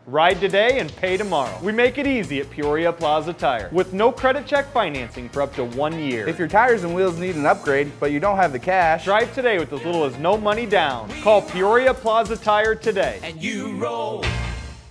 Ride today and pay tomorrow. We make it easy at Peoria Plaza Tire with no credit check financing for up to 1 year. If your tires and wheels need an upgrade, but you don't have the cash, drive today with as little as no money down. Call Peoria Plaza Tire today. And you roll.